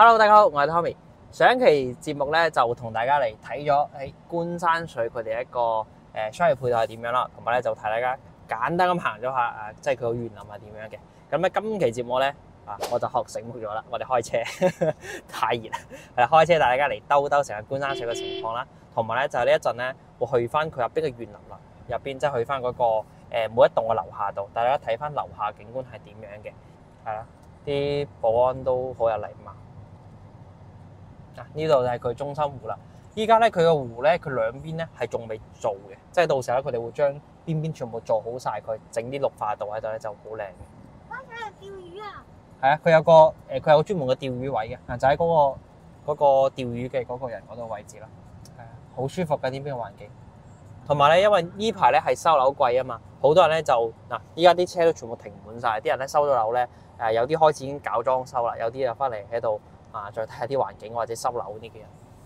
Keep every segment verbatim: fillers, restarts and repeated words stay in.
Hello， 大家好，我係 Tommy。上一期節目咧就同大家嚟睇咗喺觀山水佢哋一個誒、呃、商業配套係點樣啦，同埋咧就提大家簡單咁行咗下誒，即係佢個園林係點樣嘅。咁咧今期節目咧啊，我就學醒目咗啦，我哋開車太熱啦，係啦，開車帶大家嚟兜兜成個觀山水嘅情況啦，同埋咧就係呢一陣咧會去翻佢入邊嘅園林啦，入邊即係去翻嗰、那個、呃、每一棟嘅樓下度，帶大家睇翻樓下景觀係點樣嘅，係啦，啲保安都好有禮貌。啊！呢度就係佢中心湖啦。依家咧佢個湖咧，佢兩邊咧係仲未做嘅，即係到時候咧佢哋會將邊邊全部做好晒，佢整啲綠化道喺度咧就好靚嘅。 嗰度係釣魚啊！ 係啊，佢有個誒，佢有個專門嘅釣魚位嘅，啊就喺嗰個嗰個釣魚嘅嗰個人嗰度位置啦。係啊，好舒服嘅呢邊嘅環境。同埋咧，因為呢排咧係收樓季啊嘛，好多人咧就嗱，依家啲車都全部停滿晒，啲人咧收咗樓咧誒，有啲開始已經搞裝修啦，有啲又翻嚟喺度。啊！再睇下啲環境或者收樓呢啲嘅人。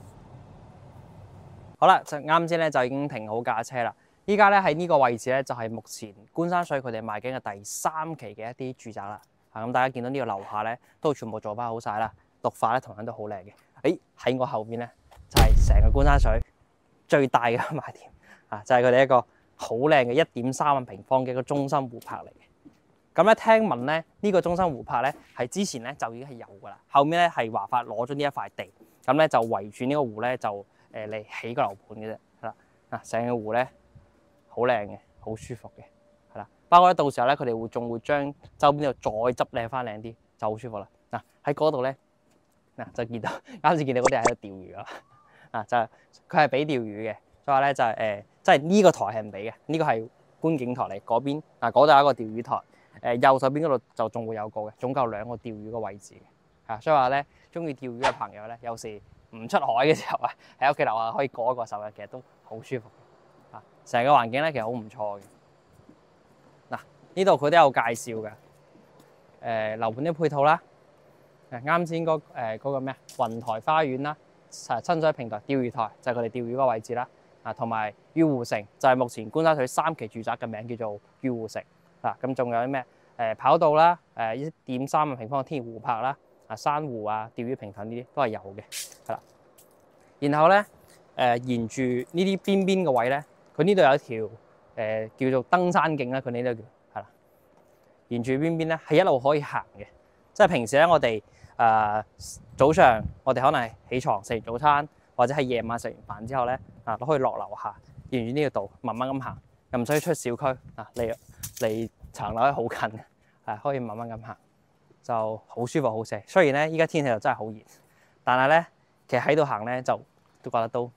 好啦，就啱先咧就已經停好架車啦。依家咧喺呢個位置咧就係目前觀山水佢哋賣緊嘅第三期嘅一啲住宅啦。啊咁，大家見到呢個樓下咧都全部做翻好晒啦，綠化咧同樣都好靚嘅。誒喺我後邊咧就係成個觀山水最大嘅賣點啊，就係佢哋一個好靚嘅一點三萬平方嘅一個中心湖泊嚟嘅。咁咧聽聞咧呢個中心湖泊咧係之前咧就已經係有噶啦，後面咧係華發攞咗呢一塊地，咁咧就圍住呢個湖咧就誒嚟起個樓盤嘅啫，係啦，啊成個湖咧好靚嘅，好舒服嘅，係啦，包括咧到時候咧佢哋會仲會將周邊度再執靚翻靚啲，就好舒服啦。嗱喺嗰度咧嗱就見到啱先見到嗰啲喺度釣魚啦，啊就係佢係俾釣魚嘅，所以話咧就係誒即係呢個台係唔俾嘅，呢、這個係觀景台嚟，嗰邊嗱嗰度有一個釣魚台。誒右手邊嗰度就仲會有個嘅，總共有兩個釣魚嘅位置嘅，啊，所以話咧中意釣魚嘅朋友咧，有時唔出海嘅時候啊，喺屋企樓下可以過一個手嘅，其實都好舒服嘅，啊，成個環境咧其實好唔錯嘅。嗱，呢度佢都有介紹嘅，誒樓盤啲配套啦，誒啱先嗰誒嗰個咩啊雲台花園啦，誒親水平台釣魚台就係佢哋釣魚嗰個位置啦，啊同埋御湖城就係目前觀山水三期住宅嘅名叫做御湖城。嗱，咁仲有啲咩？誒跑道啦，誒一點三萬平方嘅天然湖泊啦，啊珊瑚啊、釣魚平台呢啲都係有嘅，係啦。然後咧，誒沿住呢啲邊邊嘅位咧，佢呢度有一條誒、呃、叫做登山徑啦，佢呢度叫係啦。沿住邊邊咧係一路可以行嘅，即係平時咧我哋誒、呃、早上我哋可能係起床食完早餐，或者係夜晚食完飯之後咧啊都可以落樓下，沿住呢條道慢慢咁行，又唔使出小區啊嚟。離層樓係好近嘅，係可以慢慢咁行，就好舒服好寫。雖然咧依家天氣就真係好熱，但係咧其實喺度行咧就都覺得都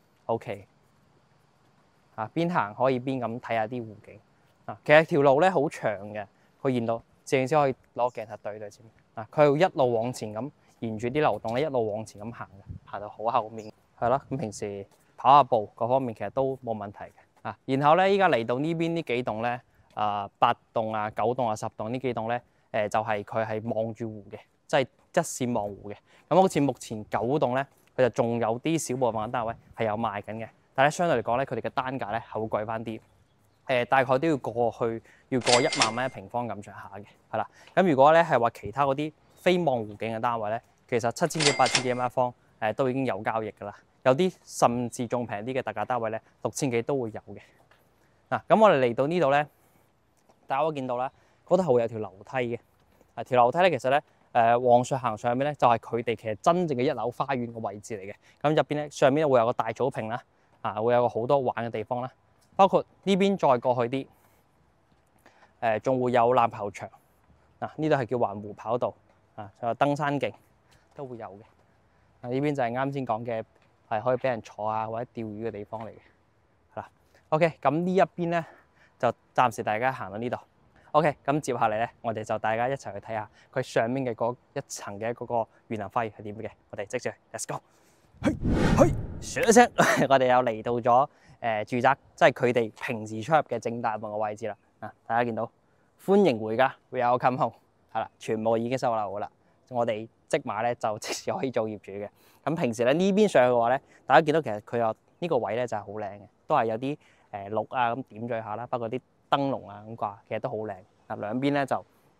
OK。啊，邊行可以邊咁睇下啲湖景。啊，其實條路咧好長嘅，佢沿到攝影師可以攞鏡頭對對先。啊，佢係一路往前咁沿住啲流動咧一路往前咁行嘅，行到好後面。係咯，咁平時跑下步各方面其實都冇問題嘅。啊，然後咧依家嚟到呢邊呢幾棟咧。啊，八棟啊、九棟啊、十棟呢幾棟咧，誒、呃、就係佢係望住湖嘅，即係一線望湖嘅。咁好似目前九棟咧，佢就仲有啲小部分嘅單位係有賣緊嘅，但係相對嚟講咧，佢哋嘅單價咧係會貴翻啲。誒、呃、大概都要過去要過一萬蚊一平方咁上下嘅，係啦。咁如果咧係話其他嗰啲非望湖景嘅單位咧，其實七千幾、八千幾蚊一方，誒、呃、都已經有交易㗎啦。有啲甚至仲平啲嘅特價單位咧，六千幾都會有嘅。嗱、啊，咁我哋嚟到呢度咧。大家都見到啦，嗰度係會有條樓梯嘅。啊，條樓梯咧，其實咧，誒往上行上面咧，就係佢哋其實真正嘅一樓花園嘅位置嚟嘅。咁入邊咧，上面會有個大草坪啦，啊，會有個好多玩嘅地方啦。包括呢邊再過去啲，誒、呃、仲會有籃球場。嗱、啊，呢度係叫環湖跑道，啊，仲有登山徑都會有嘅。啊，呢邊就係啱先講嘅，係可以俾人坐啊或者釣魚嘅地方嚟嘅。係啦 ，OK，咁呢一邊咧。就暫時大家行到呢度 ，OK，咁接下嚟咧，我哋就大家一齊去睇下佢上面嘅嗰一層嘅嗰個園林花園係點嘅。我哋即住 ，Let's go，嘿，嘿，唰一聲，我哋又嚟到咗誒、呃、住宅，即係佢哋平時出入嘅正大門嘅位置啦。啊，大家見到歡迎回家，Welcome home，係啦，全部已經收樓噶啦。我哋即買咧就即時可以做業主嘅。咁平時咧呢邊上去嘅話咧，大家見到其實佢有呢個位咧就係好靚嘅，都係有啲。誒綠啊咁點綴下啦，包括啲燈籠啊咁掛，其實都好靚。啊兩邊咧就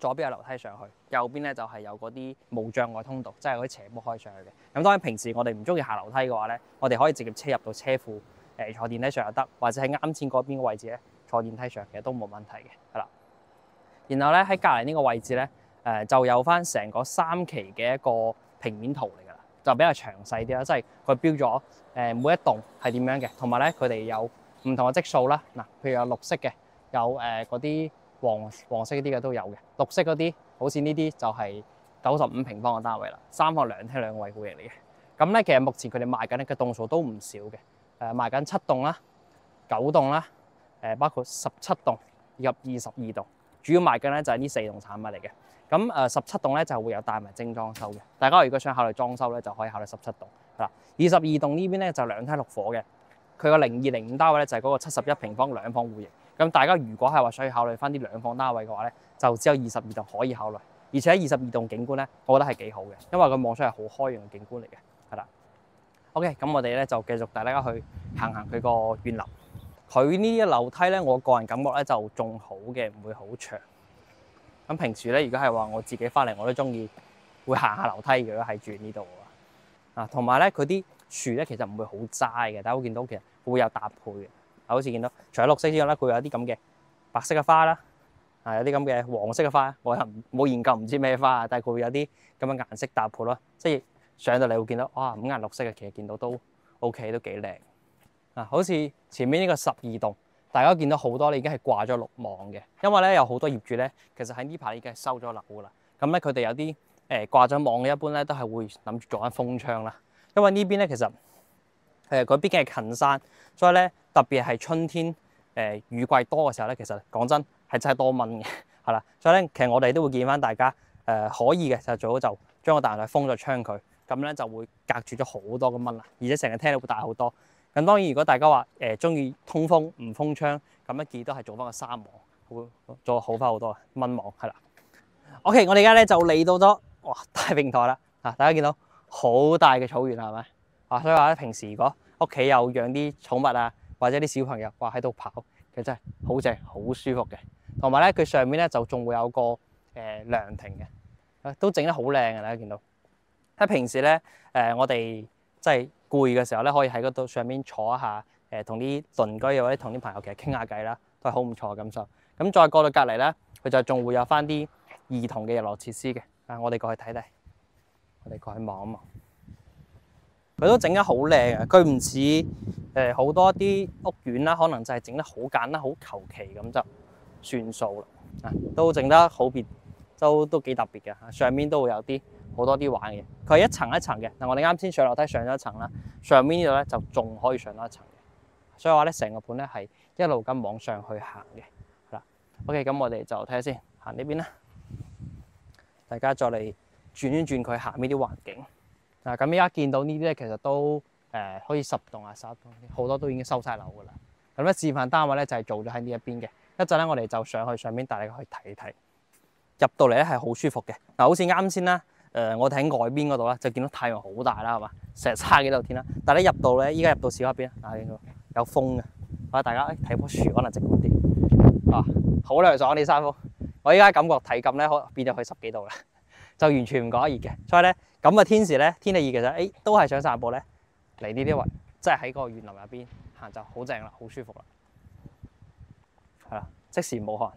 左邊有樓梯上去，右邊咧就係有嗰啲無障礙通道，即係嗰啲斜坡可以上去嘅。咁當然平時我哋唔中意行樓梯嘅話咧，我哋可以直接車入到車庫，誒、呃、坐電梯上又得，或者喺啱先嗰邊嘅位置咧坐電梯上，其實都冇問題嘅，係啦。然後咧喺隔離呢個位置咧，誒、呃、就有翻成個三期嘅一個平面圖嚟㗎啦，就比較詳細啲啦，即係佢標咗誒每一棟係點樣嘅，同埋咧佢哋有唔同嘅積數啦。嗱，譬如有綠色嘅，有誒嗰啲。黃黃色嗰啲嘅都有嘅，綠色嗰啲好似呢啲就係九十五平方嘅單位啦，三房兩廳兩個維護型嚟嘅。咁咧其實目前佢哋賣緊嘅棟數都唔少嘅，誒賣緊七棟啦、九棟啦，誒包括十七棟以及二十二棟，主要賣緊咧就係呢四棟產物嚟嘅。咁誒十七棟咧就會有帶埋精裝修嘅，大家如果想考慮裝修咧就可以考慮十七棟。係啦，二十二棟呢邊咧就兩梯六伙嘅，佢個零二零五單位咧就係嗰個七十一平方兩房戶型。咁大家如果係話想要考慮翻啲兩房單位嘅話咧，就只有二十二棟可以考慮，而且二十二棟景觀咧，我覺得係幾好嘅，因為佢望出係好開揚嘅景觀嚟嘅，係啦。OK，咁我哋咧就繼續帶大家去行行佢個園林。佢呢啲樓梯咧，我個人感覺咧就仲好嘅，唔會好長。咁平時咧，如果係話我自己翻嚟，我都中意會行下樓梯嘅，如果係住呢度啊。同埋咧，佢啲樹咧其實唔會好齋嘅，大家會見到其實會有搭配嘅。好似見到，除咗綠色之外咧，佢會有啲咁嘅白色嘅花啦，啊有啲咁嘅黃色嘅花，我又冇研究唔知咩花啊，但係佢會有啲咁嘅顏色搭配咯，即係上到嚟會見到，哇五顏六色嘅，其實見到都 OK，都幾靚。啊，好似前面呢個十二棟，大家見到好多咧已經係掛咗綠網嘅，因為咧有好多業主咧，其實喺呢排已經係收咗樓噶啦，咁咧佢哋有啲誒掛咗網嘅，一般咧都係會諗住做緊封窗啦，因為呢邊咧其實誒佢畢竟係近山，所以咧。特別係春天，誒、呃、雨季多嘅時候咧，其實講真係真係多蚊嘅，係啦。所以咧，其實我哋都會建議翻大家，誒、呃、可以嘅就最好就將個大門封咗窗佢，咁咧就會隔住咗好多嘅蚊啦，而且成日聽到會大好多。咁當然如果大家話誒中意通風唔封窗，咁咧建議都係做翻個紗網，會做好翻好多蚊網，係啦。OK， 我哋而家咧就嚟到咗哇大平台啦，啊大家見到好大嘅草原係咪？啊所以話咧平時如果屋企有養啲寵物啊，或者啲小朋友哇喺度跑，其實真係好正，好舒服嘅。同埋咧，佢上面咧就仲會有個誒涼亭嘅，都整得好靚嘅。大家見到喺平時咧誒、呃，我哋即係攰嘅時候咧，可以喺嗰度上面坐一下，誒同啲鄰居或者同啲朋友其實傾下偈啦，都係好唔錯嘅感受。咁再過到隔離咧，佢就仲會有翻啲兒童嘅日樂設施嘅。啊，我哋過去睇睇，我哋過去望一望。佢都整得好靚啊！佢唔似誒好多啲屋苑啦，可能就係整得好簡單、好求其咁就算數啦。啊，都整得好別，都都幾特別嘅。上面都會有啲好多啲玩嘅。佢係一層一層嘅。嗱，我哋啱先上樓梯上咗一層啦，上面呢度咧就仲可以上多一層嘅。所以話咧，成個盤咧係一路咁往上去行嘅。係啦 ，OK，咁我哋就睇下先，行呢邊啦。大家再嚟轉一轉佢下面啲環境。嗱，咁依家見到呢啲咧，其實都誒可以十棟啊、十一棟，好多都已經收晒樓噶啦。咁咧示範單位咧就係做咗喺呢一邊嘅。一陣咧我哋就上去上邊帶你去睇睇。入到嚟咧係好舒服嘅。嗱，好似啱先啦，誒我哋喺外邊嗰度咧就見到太陽好大啦，係嘛，成日差幾度天啦。但係咧入到咧，依家入到小黑邊啊，有風嘅，或者大家睇棵樹可能直觀啲。啊，好涼爽啲山風。我依家感覺體感咧可變咗去十幾度啦。就完全唔覺得熱嘅，所以咧咁嘅天時咧，天氣熱其實誒都係想散步咧，嚟呢啲位，即係喺個園林入邊行就好正啦，好舒服啦，係啦，即時冇汗。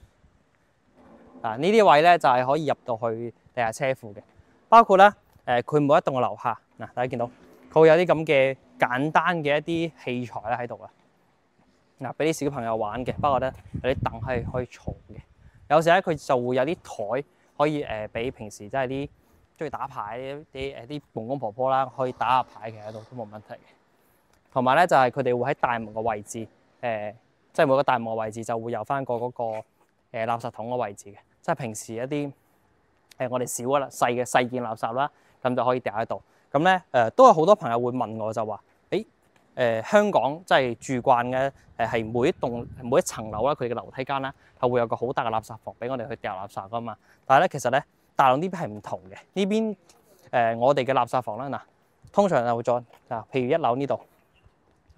嗱呢啲位咧就係可以入到去地下車庫嘅，包括咧誒佢每一棟嘅樓下嗱，大家見到佢會有啲咁嘅簡單嘅一啲器材咧喺度啊，嗱俾啲小朋友玩嘅，不過咧有啲凳係可以坐嘅，有時咧佢就會有啲台。可以誒俾平時即係啲中意打牌啲啲誒啲公公婆婆啦，可以打下牌嘅喺度都冇問題嘅。同埋咧就係佢哋會喺大門嘅位置，誒即係每個大門嘅位置就會有翻個嗰個誒垃圾桶嘅位置嘅。即係平時一啲誒我哋少嘅啦細嘅細件垃圾啦，咁就可以掉喺度。咁咧誒都有好多朋友會問我就話，誒誒香港即係住慣嘅誒係每一棟每一層樓啦，佢哋嘅樓梯間啦係會有個好大嘅垃圾房俾我哋去掉垃圾噶嘛。但係咧，其實咧，大陸呢邊係唔同嘅。呢邊誒、呃，我哋嘅垃圾房啦，嗱，通常就會做啊，譬如一樓呢度啊，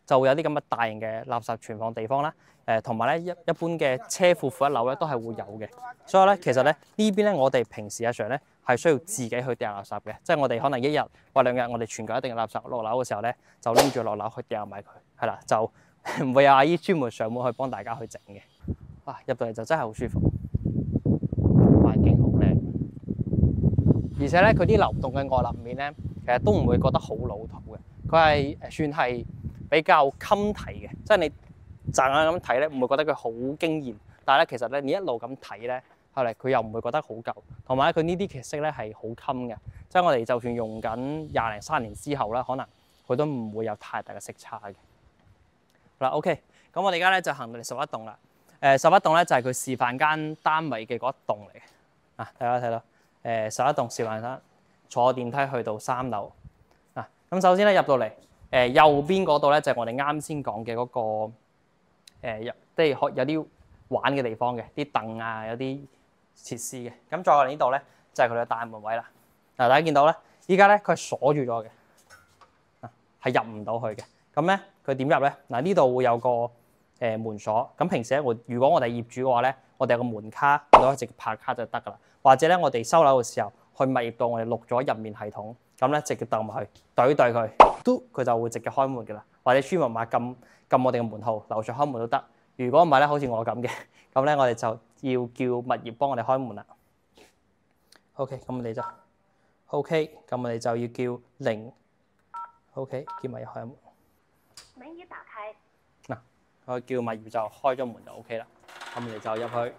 就會有啲咁嘅大型嘅垃圾存放地方啦。誒同埋咧一一般嘅車庫庫一樓咧都係會有嘅。所以咧其實咧呢邊咧我哋平時日常咧係需要自己去掉垃圾嘅，即係我哋可能一日或兩日我哋全球一定嘅垃圾落樓嘅時候咧，就拎住落樓去掉埋佢，係啦，就唔會有阿姨專門上門去幫大家去整嘅。哇！入到嚟就真係好舒服，環境好靚，而且咧佢啲流動嘅外立面咧，其實都唔會覺得好老土嘅。佢係誒算係比較襟睇嘅，即係你乍眼咁睇咧，唔會覺得佢好驚豔。但係咧，其實咧你一路咁睇咧，後嚟佢又唔會覺得好舊。同埋佢呢啲其實色咧係好襟嘅，即係我哋就算用緊廿零三年之後咧，可能佢都唔會有太大嘅色差嘅。嗱 ，OK，咁我哋而家咧就行到嚟十一棟啦。誒十一棟咧就係佢示範間單位嘅嗰一棟嚟嘅。啊，大家睇到誒十一棟示範間，坐電梯去到三樓。啊，咁首先咧入到嚟，誒右邊嗰度咧就係我哋啱先講嘅嗰個誒，即係可有啲玩嘅地方嘅，啲凳啊，有啲設施嘅。咁再過嚟呢度咧就係佢嘅大門位啦。嗱，大家見到咧，依家咧佢係鎖住咗嘅，啊係入唔到去嘅。咁咧佢點入咧？嗱，呢度會有個誒、呃、門鎖。咁平時咧，我如果我哋業主嘅話咧，我哋有個門卡，我都可以直接拍卡就得噶啦。或者咧，我哋收樓嘅時候，去物業度我哋錄咗入面系統，咁咧直接揼埋去，對對佢，嘟佢就會直接開門噶啦。或者輸密碼撳撳我哋嘅門號，樓上開門都得。如果唔係咧，好似我咁嘅，咁咧我哋就要叫物業幫我哋開門啦。OK，咁我哋就 OK，咁我哋就要叫零 OK， 叫物業開門。 門已打開。 嗱，我叫物業就開咗門就 OK 啦。咁我哋就入去。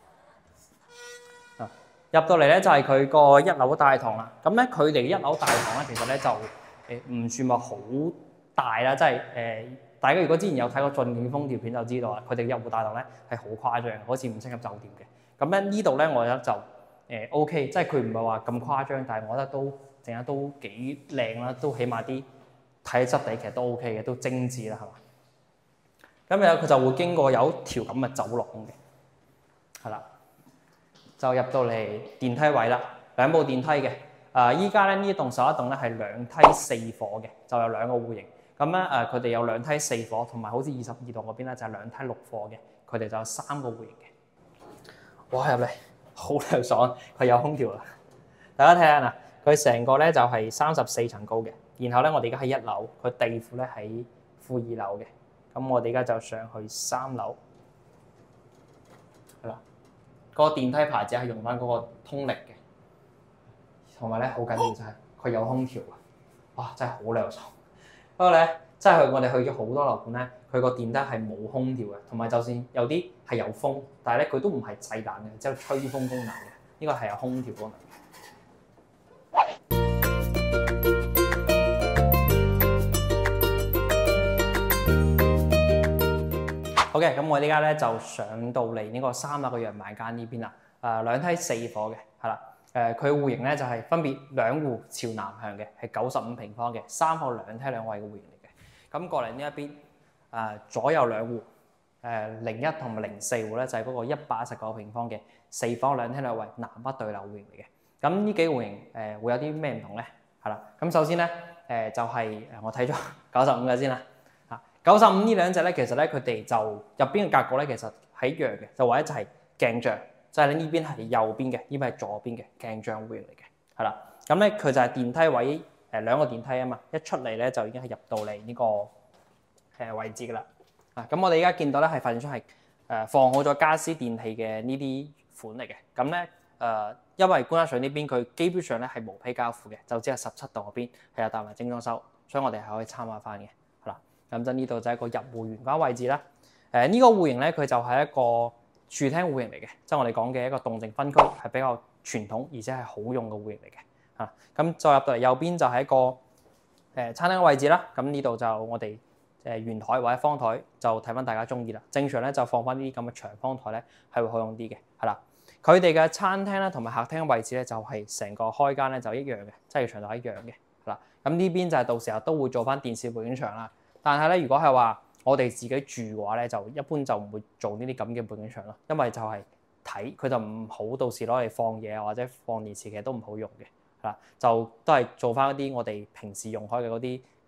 啊，入到嚟咧就係佢個一樓大堂啦。咁咧佢哋一樓大堂咧，其實咧就誒唔算話好大啦，即係誒大家如果之前有睇過晉景峰條片就知道啦，佢哋嘅一戶大堂咧係好誇張，好似五星級酒店嘅。咁咧呢度咧我覺得就誒 OK，即係佢唔係話咁誇張，但係我覺得都整得都幾靚啦，都起碼啲睇質地其實都 OK 嘅，都精緻啦，係嘛？咁然後佢就會經過有一條咁嘅走廊嘅，係啦，就入到嚟電梯位啦，兩部電梯嘅。誒依家咧呢一棟十一棟咧係兩梯四伙嘅，就有兩個戶型。咁咧誒佢哋有兩梯四伙，同埋好似二十二棟嗰邊咧就係兩梯六伙嘅，佢哋就有三個戶型嘅。哇！入嚟好涼爽，佢有空調啦。大家睇下嗱，佢成個咧就係三十四層高嘅，然後咧我哋而家喺一樓，佢地庫咧喺負二樓嘅。咁我哋而家就上去三樓，係啦。嗰個電梯牌子係用翻嗰個通力嘅，同埋咧好緊要就係佢有空調啊！哇，真係好涼爽。不過咧，真係我哋去咗好多樓盤咧，佢個電梯係冇空調嘅，同埋就算有啲係有風，但係咧佢都唔係製冷嘅，只有吹風功能嘅。呢個係有空調功能。好嘅，咁我依家咧就上到嚟呢個三樓嘅陽買間呢邊啦。誒、呃、兩梯四伙嘅，係啦。誒佢戶型咧就係、是、分別兩戶朝南向嘅，係九十五平方嘅，三房兩梯兩衛嘅戶型嚟嘅。咁過嚟呢一邊誒、呃、左右兩戶，誒零一同埋零四戶咧就係、是、嗰個一百一十九平方嘅四房兩梯兩衛南北對流戶型嚟嘅。咁呢幾戶型誒、呃、會有啲咩唔同咧？係啦，咁首先咧誒、呃、就係、是、誒我睇咗九十五嘅先啦。九十五呢兩隻咧，其實咧佢哋就入邊嘅格局咧，其實係一樣嘅，就或者就係鏡像，就係你呢邊係右邊嘅，呢邊係左邊嘅鏡像戶型嚟嘅，係啦。咁咧佢就係電梯位誒兩個電梯啊嘛，一出嚟咧就已經係入到嚟呢個誒位置噶啦。啊，咁我哋而家見到咧係發現出係誒放好咗家私電器嘅呢啲款嚟嘅。咁咧誒，因為觀山水呢邊佢基本上咧係無批交付嘅，就只係十七棟嗰邊係有帶埋精裝修，所以我哋係可以參考翻嘅。咁就呢度就係一個入戶玄關位置啦。誒、呃、呢、這個戶型咧，佢就係一個駐廳戶型嚟嘅，即係我哋講嘅一個動靜分區，係比較傳統而且係好用嘅戶型嚟嘅。嚇、啊，咁再入到嚟右邊就係一個誒、呃、餐廳嘅位置啦。咁呢度就我哋誒圓台或者方台就睇翻大家中意啦。正常咧就放翻啲咁嘅長方台咧係會好用啲嘅，係啦。佢哋嘅餐廳咧同埋客廳嘅位置咧就係、是、成個開間咧就一樣嘅，即係長度一樣嘅，係啦。咁呢邊就係到時候都會做翻電視背景牆啦。但係咧，如果係話我哋自己住嘅話咧，就一般就唔會做呢啲咁嘅背景牆咯，因為就係睇佢就唔好到時攞嚟放嘢啊，或者放電視其實都唔好用嘅，係啦，就都係做翻一啲我哋平時用開嘅嗰啲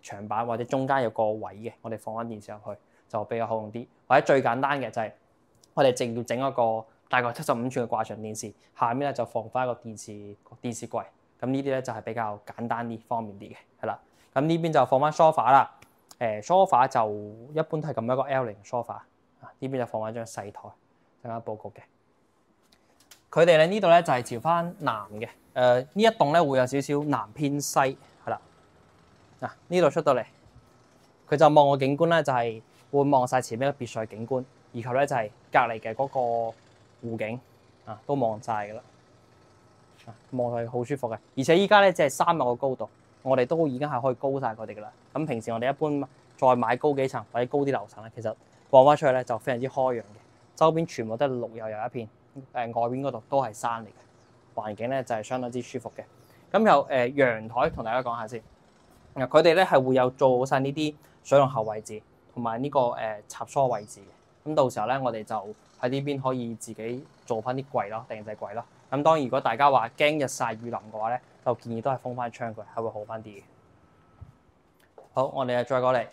牆板或者中間有個位嘅，我哋放翻電視入去就比較好用啲。或者最簡單嘅就係我哋淨要整一個大概七十五寸嘅掛牆電視，下面咧就放翻一個電視電視櫃。咁呢啲咧就係比較簡單啲、方便啲嘅，係啦。咁呢邊就放翻 sofa 啦。誒 sofa 就一般都係咁一個 L 型 sofa。啊，呢邊就放翻一張細台，更加佈局嘅。佢哋咧呢度咧就係朝翻南嘅。誒、呃、呢一棟咧會有少少南偏西，係啦。嗱呢度出到嚟，佢就望個景觀咧就係、是、會望晒前面嘅別墅景觀，以及咧就係隔離嘅嗰個湖景啊，都望晒㗎啦。望落去好舒服嘅，而且依家咧只係三樓嘅高度，我哋都已經係可以高晒佢哋㗎啦。咁平時我哋一般再買高幾層或者高啲樓層咧，其實望翻出去咧就非常之開揚嘅，周邊全部都係綠油油一片。誒、呃、外邊嗰度都係山嚟嘅，環境咧就係、是、相當之舒服嘅。咁有誒、呃、陽台同大家講下先。嗱，佢哋咧係會有做好晒呢啲水龍頭位置同埋呢個誒、呃、插梳位置嘅。咁到時候咧，我哋就喺呢邊可以自己做翻啲櫃咯，定製櫃咯。咁當然，如果大家話驚日曬雨淋嘅話咧，就建議都係封翻窗佢，係會好翻啲嘅。好，我哋再過嚟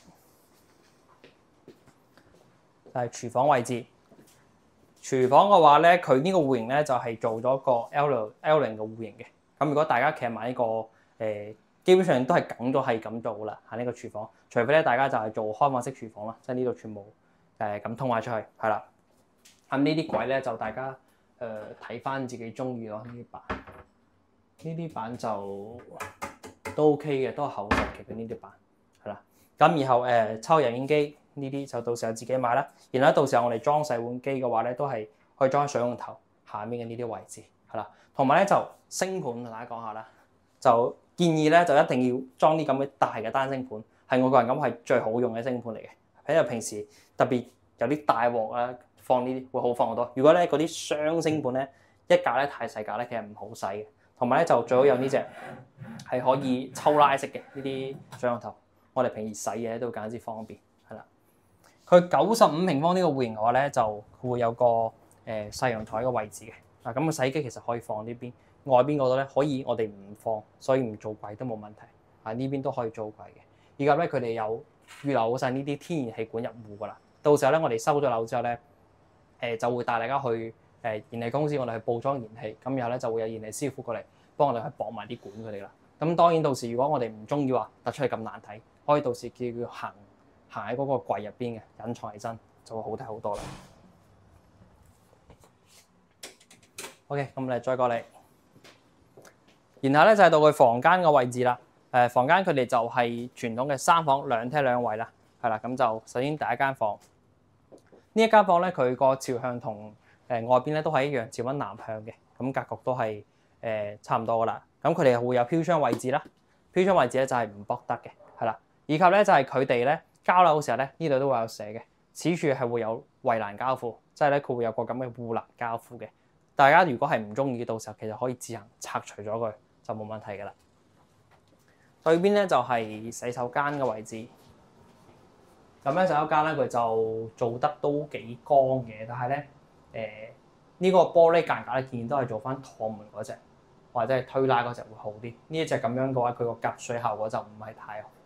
就係、是、廚房位置。廚房嘅話咧，佢呢個戶型咧就係、是、做咗個 L L 型嘅戶型嘅。咁如果大家其實買呢、這個誒、呃，基本上都係梗咗係咁做啦。喺呢個廚房，除非咧大家就係做開放式廚房啦，即係呢度全部誒咁通埋出去，係啦。咁呢啲櫃咧就大家誒睇翻自己中意咯。呢啲板，呢啲板就都 OK 嘅，都係厚實嘅呢啲板，係啦。咁然後誒、呃、抽油煙機。呢啲就到時候自己買啦，然後到時候我哋裝洗碗機嘅話咧，都係可以裝喺水龍頭下面嘅呢啲位置，係啦。同埋咧就星盤同大家講下啦，就建議咧就一定要裝啲咁嘅大嘅單星盤，係我個人咁係最好用嘅星盤嚟嘅。因為平時特別有啲大鑊啊，放呢啲會好放好多。如果咧嗰啲雙星盤咧一格咧太細格咧，其實唔好洗嘅。同埋咧就最好有呢隻係可以抽拉式嘅呢啲水龍頭，我哋平時洗嘢都簡直方便。佢九十五平方呢個戶型嘅話咧，就會有個誒細陽台嘅位置嘅。嗱，咁個洗衣機其實可以放呢邊，外邊嗰度咧可以我哋唔放，所以唔做櫃都冇問題。啊，呢邊都可以做櫃嘅。以及咧佢哋有預留好晒呢啲天然氣管入戶噶啦。到時候咧我哋收咗樓之後咧，誒、呃、就會帶大家去誒燃氣公司，我哋去報裝燃氣。咁然後咧就會有燃氣師傅過嚟幫我哋去駁埋啲管佢哋啦。咁當然到時如果我哋唔中意話突出去咁難睇，可以到時叫佢行。行喺嗰個櫃入邊嘅隱藏起身就會好睇好多啦。OK，咁你再過嚟，然後咧就係到佢房間嘅位置啦。誒，房間佢哋就係傳統嘅三房兩廳兩衛啦，係啦。咁就首先第一間房，呢一間房咧佢個朝向同誒外邊咧都係一樣，朝緊南向嘅。咁格局都係誒、呃、差唔多噶啦。咁佢哋會有飄窗位置啦，飄窗位置咧就係唔駁得嘅，係啦。以及咧就係佢哋咧。交樓嘅時候咧，呢度都會有寫嘅，此處係會有圍欄交付，即係咧佢會有個咁嘅護欄交付嘅。大家如果係唔中意，到時候其實可以自行拆除咗佢，就冇問題㗎啦。對邊咧就係洗手間嘅位置，咁咧洗手間咧佢就做得都幾光嘅，但係咧誒呢個玻璃間隔咧建議都係做翻趟門嗰隻，或者係推拉嗰隻會好啲。呢一隻咁樣嘅話，佢個隔水效果就唔係太好。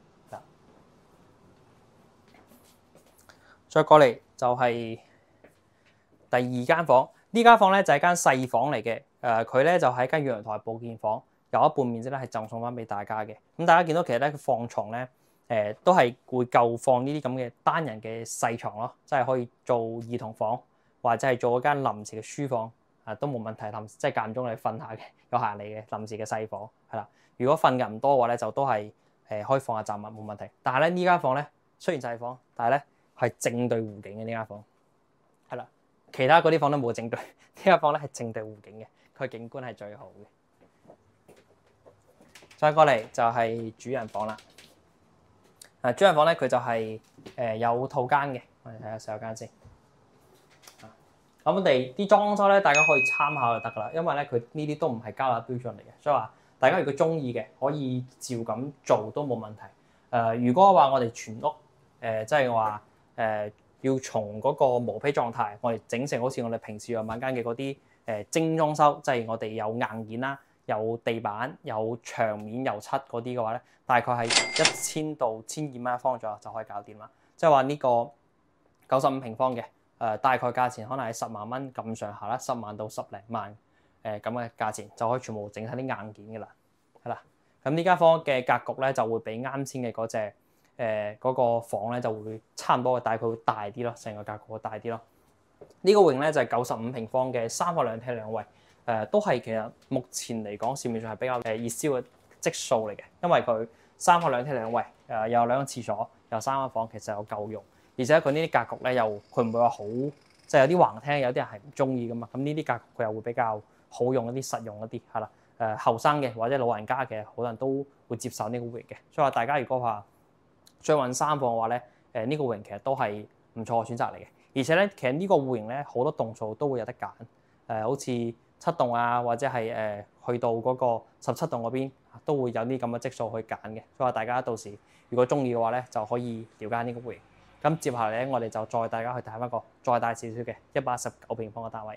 再過嚟就係第二間房，呢間房咧就係間細房嚟嘅。誒、呃，佢咧就喺間陽台保健房，有一半面積咧係贈送翻俾大家嘅。咁大家見到其實咧放床咧，誒、呃、都係會夠放呢啲咁嘅單人嘅細床咯，即係可以做兒童房，或者係做一間臨時嘅書房，啊都冇問題。臨即係間中你瞓下嘅，有閒嚟嘅臨時嘅細房係啦。如果瞓人唔多嘅話咧，就都係誒、呃、可以放下雜物冇問題。但係咧呢間房咧雖然細房，但係咧係正對湖景嘅呢間房，係啦，其他嗰啲房都冇正對，呢間房咧係正對湖景嘅，佢景觀係最好嘅。再過嚟就係主人房啦。啊，主人房咧佢就係、是、誒、呃、有套間嘅，我哋睇下洗手間先。咁我哋啲裝修咧，大家可以參考就得噶啦，因為咧佢呢啲都唔係交樓標準嚟嘅，所以話大家如果中意嘅，可以照咁做都冇問題。誒、呃，如果話我哋全屋誒即係話，誒、呃、要從嗰個毛坯狀態，我哋整成好似我哋平時樣板間嘅嗰啲誒精裝修，即係我哋有硬件啦， 有地板、有牆面、油漆嗰啲嘅話咧，大概係一千到千二蚊一方左右就可以搞掂啦。即係話呢個九十五平方嘅誒、呃，大概價錢可能係十萬蚊咁上下啦，十萬到十零萬誒咁嘅價錢就可以全部整晒啲硬件嘅啦，係啦。咁呢間房嘅格局咧就會比啱先嘅嗰隻誒嗰個房咧就會差唔多嘅，但係佢會大啲咯，成個格局會大啲咯。呢、這個 wing 咧就係九十五平方嘅三房兩廳兩衛，誒、呃、都係其實目前嚟講市面上係比較誒熱銷嘅質素嚟嘅，因為佢三房兩廳兩衛，誒、呃、又有兩個廁所，有三間房，其實有夠用，而且佢呢啲格局咧又佢唔會話好，即係有啲橫廳，有啲人係唔中意噶嘛，咁呢啲格局佢又會比較好用一啲，實用一啲，係啦。誒後生嘅或者老人家嘅，好多人都會接受呢個 wing 嘅，所以話大家如果話想揾三房嘅話咧，誒呢個 wing 其實都係唔錯嘅選擇嚟嘅。而且咧，其實呢個戶型咧好多棟數都會有得揀，誒、呃、好似七棟啊，或者係誒、呃、去到嗰個十七棟嗰邊都會有啲咁嘅積數去揀嘅。所以話大家到時如果中意嘅話咧，就可以了解呢個戶型。咁接下嚟咧，我哋就載大家去睇翻個再大少少嘅一百一十九平方嘅單位。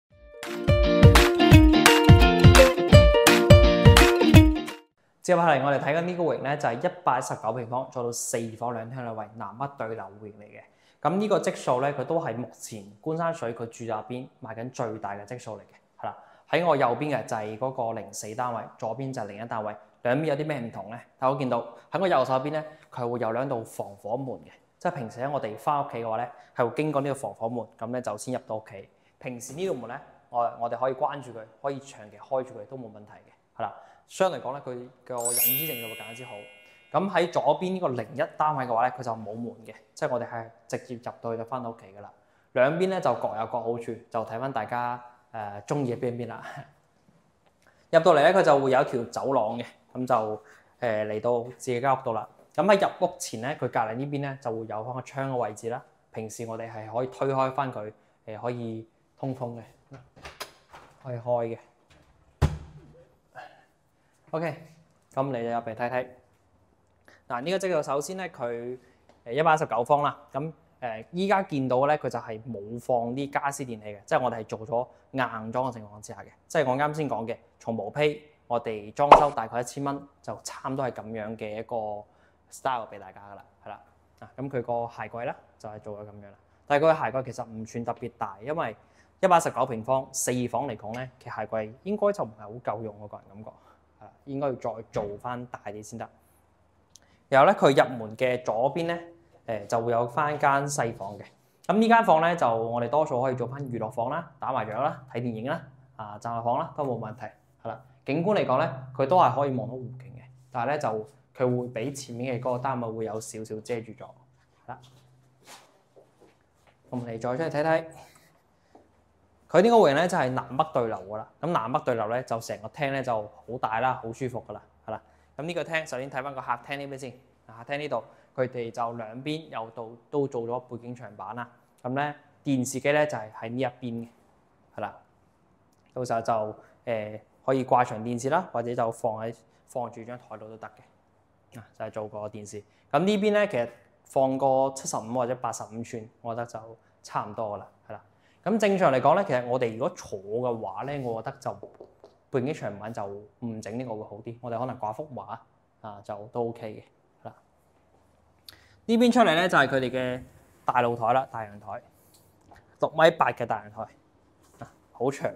接下嚟我哋睇緊呢個戶型咧，就係一百一十九平方，做到四房兩廳兩衛南北對流戶型嚟嘅。咁呢個積數咧，佢都係目前官山水佢住宅入邊賣緊最大嘅積數嚟嘅，係啦。喺我右邊嘅就係嗰個零四單位，左邊就係另一單位，兩邊有啲咩唔同咧？大家見到喺我右手邊咧，佢會有兩道防火門嘅，即係平時咧我哋翻屋企嘅話咧，係會經過呢個防火門，咁咧就先入到屋企。平時呢道門咧，我我哋可以關住佢，可以長期開住佢都冇問題嘅，係啦。相對嚟講咧，佢個隱私性就會更加之好。咁喺左邊呢個零一單位嘅話咧，佢就冇門嘅，即係我哋係直接入到去就翻到屋企噶啦。兩邊咧就各有各好處，就睇翻大家誒中意嘅邊邊啦。入到嚟咧，佢就會有一條走廊嘅，咁就誒嚟、呃、到自己間屋度啦。咁喺入屋前咧，佢隔離呢邊咧就會有翻個窗嘅位置啦。平時我哋係可以推開翻佢，誒可以通風嘅，可以開嘅。OK，咁你就入嚟睇睇。嗱，呢個積數首先咧，佢誒一百一十九方啦。咁誒依家見到咧，佢就係冇放啲家私電器嘅，即係我哋係做咗硬裝嘅情況之下嘅。即係我啱先講嘅，從毛坯我哋裝修大概一千蚊，就差唔多係咁樣嘅一個 style 俾大家噶啦，係啦。啊，咁佢個鞋櫃咧就係做咗咁樣啦。但係佢嘅鞋櫃其實唔算特別大，因為一百一十九平方四房嚟講咧，其實鞋櫃應該就唔係好夠用，我個人感覺。係啦，應該要再做翻大啲先得。然後咧，佢入門嘅左邊咧，誒、呃、就會有翻間細房嘅。咁呢間房咧，就我哋多數可以做翻娛樂房啦、打麻雀啦、睇電影啦、啊暫託房啦，都冇問題。係啦，景觀嚟講咧，佢都係可以望到湖景嘅，但係咧就佢會比前面嘅嗰個單位會有少少遮住咗。係啦，我哋再出去睇睇。佢呢個戶型咧就係南北對流噶啦，咁南北對流咧就成個廳咧就好大啦，好舒服噶啦，係啦。咁呢個廳首先睇翻個客廳呢邊先，客廳呢度佢哋就兩邊有度都做咗背景牆板啦。咁咧電視機咧就係喺呢一邊嘅，係啦。到時候就誒、呃、可以掛牆電視啦，或者就放喺放住張台度都得嘅。啊，就係、是、做個電視。咁呢邊咧其實放個七十五或者八十五寸，我覺得就差唔多噶啦，係啦。咁正常嚟講咧，其實我哋如果坐嘅話咧，我覺得就背景牆板就唔整呢個會好啲。我哋可能掛幅畫啊，就都 OK 嘅。嗱，呢邊出嚟咧就係佢哋嘅大露台啦，大陽台，六米八嘅大陽台，啊，好長。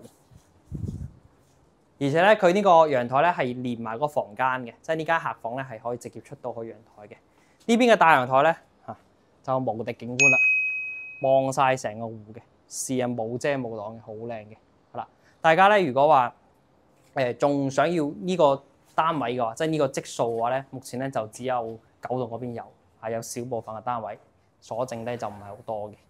而且咧，佢呢個陽台咧係連埋個房間嘅，即係呢間客房咧係可以直接出到去陽台嘅。呢邊嘅大陽台咧嚇就無敵景觀啦，望晒成個湖嘅。視野冇遮冇擋嘅，好靚嘅，係啦。大家咧如果話誒仲想要呢個單位嘅話，即係呢個積數嘅話咧，目前咧就只有九棟嗰邊有，係有少部分嘅單位，所剩咧就唔係好多嘅。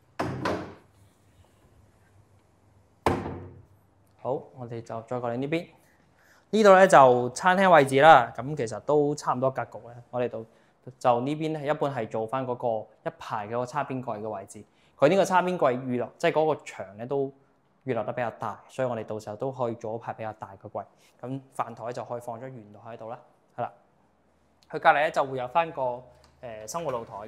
好，我哋就再過嚟呢邊，呢度咧就餐廳位置啦。咁其實都差唔多格局咧。我哋度就呢邊咧一般係做翻嗰個一排嘅個叉邊櫃嘅位置。佢呢個叉邊櫃預留，即係嗰個牆咧都預留得比較大，所以我哋到時候都可以做一排比較大嘅櫃。咁飯台就可以放咗圓台喺度啦，係啦。佢隔離咧就會有翻個誒、呃、生活露台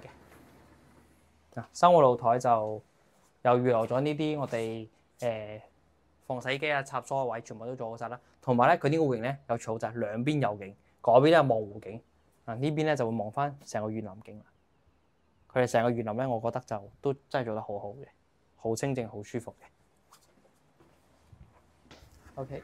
嘅。啊，生活露台就又預留咗呢啲我哋誒放洗衣機啊、插梳嘅位全部都做好晒啦。同埋咧，佢呢個戶型咧有處好就係兩邊有景，嗰邊咧望湖景，啊呢邊咧就會望翻成個園林景啦。佢哋成個園林咧，我覺得就都真係做得好好嘅，好清靜、好舒服嘅。OK，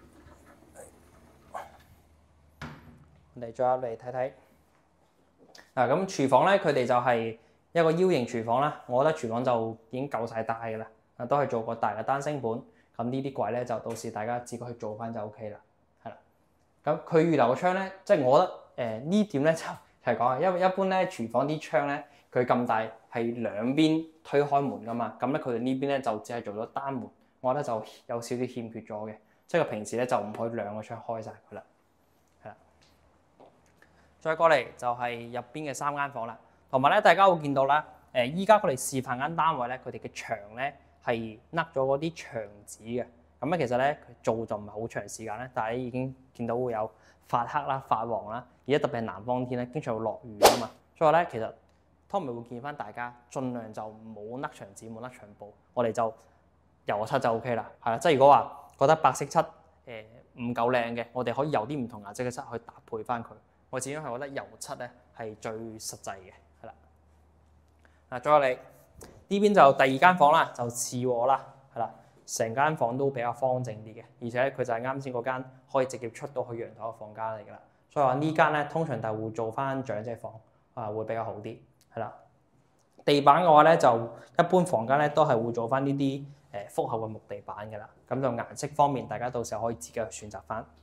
我哋再入嚟睇睇。嗱咁廚房咧，佢哋就係一個 U 型廚房啦。我覺得廚房就已經夠晒大嘅啦，啊都係做個大嘅單星盤。咁呢啲櫃咧就到時大家自己去做翻就 O K 啦，係啦。咁佢預留個窗咧，即係我覺得誒呢點咧就係講啊，因為一般咧廚房啲窗咧佢咁大係兩邊推開門噶嘛，咁咧佢哋呢邊咧就只係做咗單門，我覺得就有少少欠缺咗嘅，即係佢平時咧就唔可以兩個窗開晒佢啦，係啦。再過嚟就係入邊嘅三間房啦，同埋咧大家會見到啦，誒依家佢哋示範間單位咧，佢哋嘅牆咧係甩咗嗰啲牆紙嘅，咁咧其實咧佢做就唔係好長時間咧，但係已經見到會有發黑啦、發黃啦，而家特別係南方天咧，經常會落雨啊嘛，所以咧其實 Tommy 會建議翻大家盡量就唔好甩牆紙、冇甩牆布，我哋就油漆就 O K 啦，係啦，即係如果話覺得白色漆誒唔夠靚嘅，我哋可以油啲唔同顏色嘅漆去搭配翻佢。我始終係覺得油漆咧係最實際嘅，係啦。嗱，再落嚟呢邊就第二間房啦，就次卧啦，係啦，成間房都比較方正啲嘅，而且佢就係啱先嗰間可以直接出到去陽台嘅房間嚟㗎啦。所以話呢間咧通常就會做翻長者房啊，會比較好啲，係啦。地板嘅話咧，就一般房間咧都係會做翻呢啲誒複合嘅木地板㗎啦。咁就顏色方面，大家到時候可以自己去選擇翻。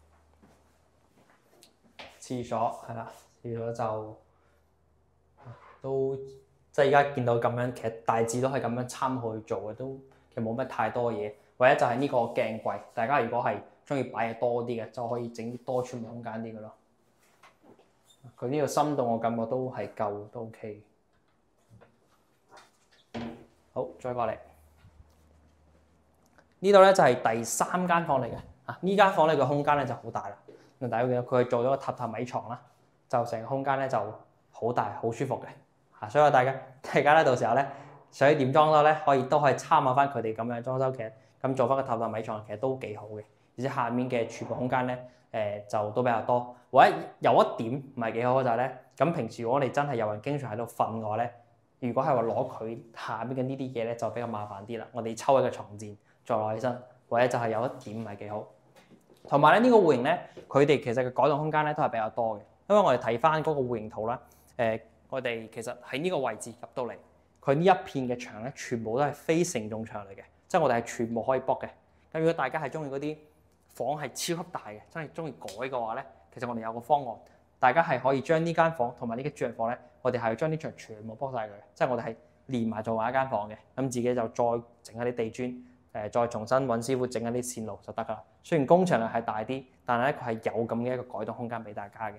廁所係啦，廁所就都即係而家見到咁樣，其實大致都係咁樣參考去做嘅，都其實冇乜太多嘢。唯一就係呢個鏡櫃，大家如果係中意擺嘢多啲嘅，就可以整啲多出門空間啲嘅咯。佢呢個深度我感覺都係夠，都 OK。好，再過嚟呢度咧就係第三間房嚟嘅。啊，呢間房咧個空間咧就好大啦。咁大家見到佢做咗個榻榻米床啦，就成個空間咧就好大，好舒服嘅。嚇，所以大家大家咧到時候咧想點裝修咧，可以都可以參考翻佢哋咁樣裝修，其實咁做翻個榻榻米床其實都幾好嘅。而且下面嘅儲物空間咧，誒、呃、就都比較多。或者有一點唔係幾好就係咧，咁平時如果我哋真係有人經常喺度瞓嘅話咧，如果係話攞佢下邊嘅呢啲嘢咧，就比較麻煩啲啦。我哋抽一個床墊再攞起身，或者就係有一點唔係幾好。同埋咧呢、這個戶型咧，佢哋其實嘅改動空間咧都係比較多嘅，因為我哋睇翻嗰個戶型圖啦，誒、呃、我哋其實喺呢個位置入到嚟，佢呢一片嘅牆咧，全部都係非承重牆嚟嘅，即係我哋係全部可以卜嘅。咁如果大家係中意嗰啲房係超級大嘅，真係中意改嘅話咧，其實我哋有個方案，大家係可以將呢間房同埋呢個主人房咧，我哋係將啲牆全部卜晒佢，即係我哋係連埋做埋一間房嘅，咁自己就再整一啲地磚。誒再重新揾師傅整一啲線路就得㗎啦。雖然工程量係大啲，但係咧佢係有咁嘅一個改動空間俾大家嘅。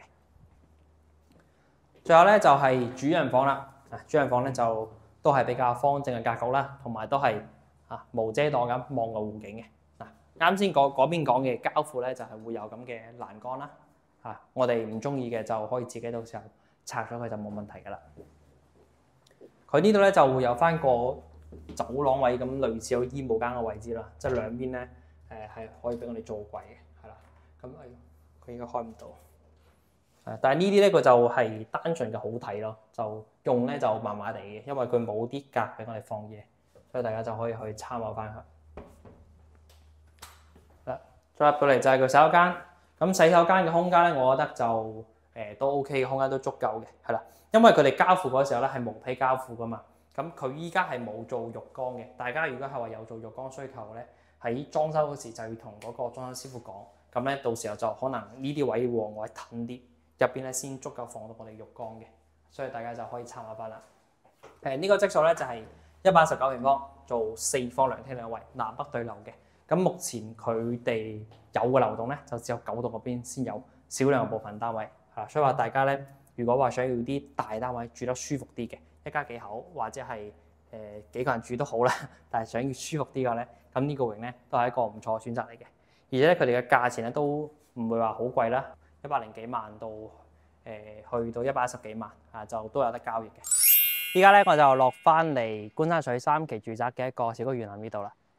最後咧就係、是、主人房啦。啊，主人房咧就都係比較方正嘅格局啦，同埋都係啊無遮擋咁望個湖景嘅。嗱、啊，啱先嗰嗰邊講嘅交付咧就係、是、會有咁嘅欄杆啦。啊，我哋唔中意嘅就可以自己到時候拆咗佢就冇問題㗎啦。佢呢度咧就會有翻個走廊位咁類似有衣帽間嘅位置啦，即係兩邊咧誒係可以俾我哋做櫃嘅，係啦。咁誒佢應該開唔到，誒但係呢啲咧佢就係單純嘅好睇咯，就用咧就麻麻地嘅，因為佢冇啲格俾我哋放嘢，所以大家就可以去參考翻佢。嗱，再入到嚟就係個洗手間，咁洗手間嘅空間咧，我覺得就誒、呃、都 OK 嘅，空間都足夠嘅，係啦，因為佢哋交付嗰時候咧係毛坯交付噶嘛。咁佢依家係冇做浴缸嘅，大家如果係話有做浴缸需求咧，喺裝修嗰時就要同嗰個裝修師傅講，咁咧到時候就可能呢啲位往外褪啲，入邊咧先足夠放到我哋浴缸嘅，所以大家就可以參考翻啦。誒、呃、呢、這個積數咧就係一百一十九平方，做四房兩廳兩衛，南北對流嘅。咁目前佢哋有嘅流動咧，就只有九棟嗰邊先有少量嘅部分單位，係啦，所以話大家咧，如果話想要啲大單位住得舒服啲嘅。一家幾口或者係誒、呃、幾個人住都好啦，但係想要舒服啲嘅咧，咁呢個型咧都係一個唔錯嘅選擇嚟嘅。而且咧佢哋嘅價錢咧都唔會話好貴啦，一百零幾萬到誒、呃、去到一百一十幾萬啊，就都有得交易嘅。依家咧我就落翻嚟觀山水三期住宅嘅一個小區園林呢度啦。嗱，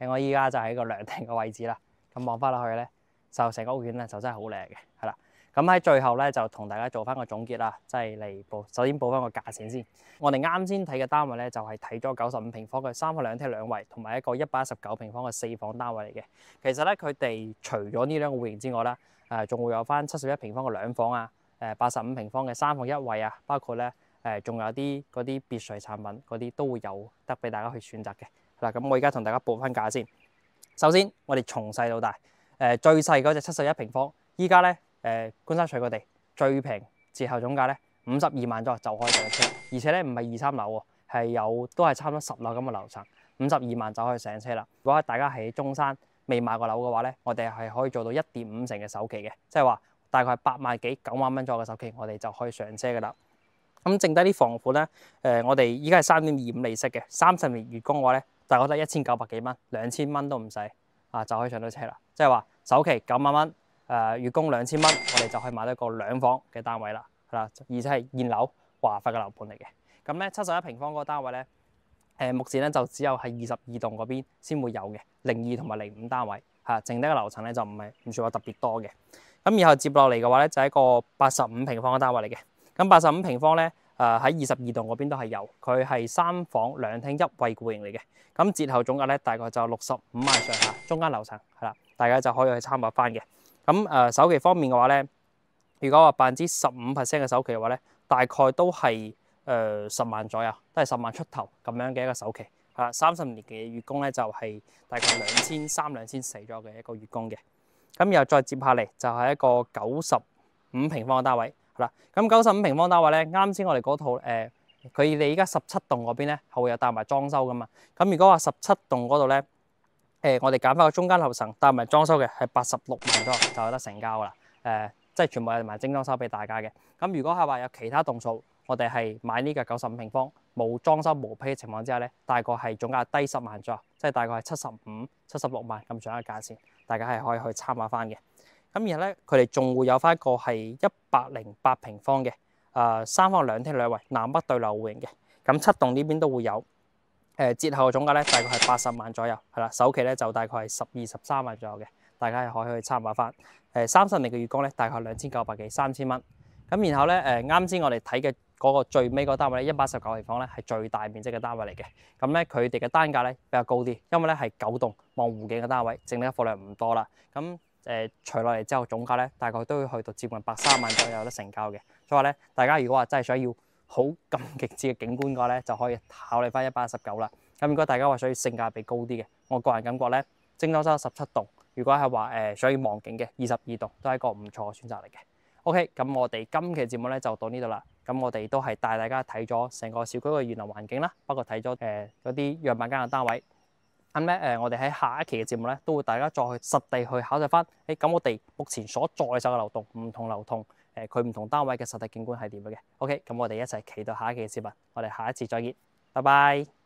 喺我依家就喺個涼亭嘅位置啦。咁望翻落去咧，就成個屋苑咧就真係好靚嘅，係啦。咁喺最後咧就同大家做翻個總結啦，即係嚟報首先報翻個價錢先。我哋啱先睇嘅單位咧就係睇咗九十五平方嘅三房兩廳兩衛，同埋一個一百一十九平方嘅四房單位嚟嘅。其實咧佢哋除咗呢兩個戶型之外啦，誒仲會有翻七十一平方嘅兩房啊，誒八十五平方嘅三房一衛啊，包括咧誒仲有啲嗰啲別墅產品嗰啲都會有得俾大家去選擇嘅。嗱，咁我而家同大家報翻價先。首先我哋從細到大，誒最細嗰隻七十一平方，依家咧誒觀山水嗰地最平折後總價咧五十二萬左右就可以上車，而且咧唔係二三樓喎，係有都係差唔多十樓咁嘅樓層，五十二萬就可以上車啦。如果大家喺中山未買過樓嘅話咧，我哋係可以做到一點五成嘅首期嘅，即係話大概係八萬幾九萬蚊左右嘅首期，我哋就可以上車噶啦。咁剩低啲房款咧，誒、呃、我哋依家係三點二五利息嘅，三十年月供嘅話咧，大概得一千九百幾蚊，兩千蚊都唔使啊，就可以上到車啦。即係話首期九萬蚊，誒、呃、月供兩千蚊，我哋就可以買到一個兩房嘅單位啦，係啦，而且係現樓華發嘅樓盤嚟嘅。咁咧七十一平方嗰個單位咧，誒、呃、目前咧就只有係二十二棟嗰邊先會有嘅，零二同埋零五單位嚇，剩低嘅樓層咧就唔係唔算話特別多嘅。咁然後接落嚟嘅話咧，就係一個八十五平方嘅單位嚟嘅。咁八十五平方咧，誒喺二十二棟嗰邊都係有，佢係三房兩廳一衛戶型嚟嘅。咁折後總價咧大概就六十五萬上下，中間樓層係啦，大家就可以去參考翻嘅。咁誒、呃、首期方面嘅話咧，如果話百分之十五 percent 嘅首期嘅話咧，大概都係誒十萬左右，都係十萬出頭咁樣嘅一個首期。係啦，三十年嘅月供咧就係、是、大概兩千三、兩千四左右嘅一個月供嘅。咁然後再接下嚟就係一個九十五平方嘅單位。係啦，咁九十五平方單位咧，啱先我哋嗰套誒，佢哋而家十七棟嗰邊咧係會有帶埋裝修噶嘛。咁如果話十七棟嗰度咧，誒、呃、我哋揀翻個中間樓層帶埋裝修嘅係八十六萬左右就有得成交噶啦。誒、呃，即係全部係埋精裝修俾大家嘅。咁如果係話有其他棟數，我哋係買呢個九十五平方冇裝修無批嘅情況之下咧，大概係總價低十萬左右，即係大概係七十五、七十六萬咁上下嘅價錢，大家係可以去參考翻嘅。咁然後咧，佢哋仲會有翻一個係一百零八平方嘅，誒、呃、三房兩廳兩衛南北對流戶型嘅。咁七棟呢邊都會有，誒、呃、折後嘅總價咧大概係八十萬左右，係啦，首期咧就大概係十二十三萬左右嘅，大家係可以去參考翻。誒三十年嘅月供咧大概兩千九百幾三千蚊。咁然後咧誒啱先我哋睇嘅嗰個最尾嗰個單位咧一百一十九平方咧係最大面積嘅單位嚟嘅。咁咧佢哋嘅單價咧比較高啲，因為咧係九棟望湖景嘅單位，剩低嘅貨量唔多啦。咁誒除落嚟之後總價咧大概都要去到接近百三萬左右有得成交嘅。所以話咧，大家如果話真係想要好咁極致嘅景觀嘅話咧，就可以考慮翻一百一十九啦。咁如果大家話想要性價比高啲嘅，我個人感覺咧，精裝修十七棟，如果係話誒想要望景嘅二十二棟，都係一個唔錯嘅選擇嚟嘅。OK，咁我哋今期節目咧就到呢度啦。咁我哋都係帶大家睇咗成個小區嘅園林環境啦，包括睇咗誒嗰啲樣板間嘅單位。咁咧誒，我哋喺下一期嘅節目咧，都會大家再去實地去考察翻。誒，咁我哋目前所在手嘅樓棟唔同樓棟，誒佢唔同單位嘅實體景觀係點樣嘅。OK，咁我哋一齊期待下一期嘅節目。我哋下一次再見，拜拜。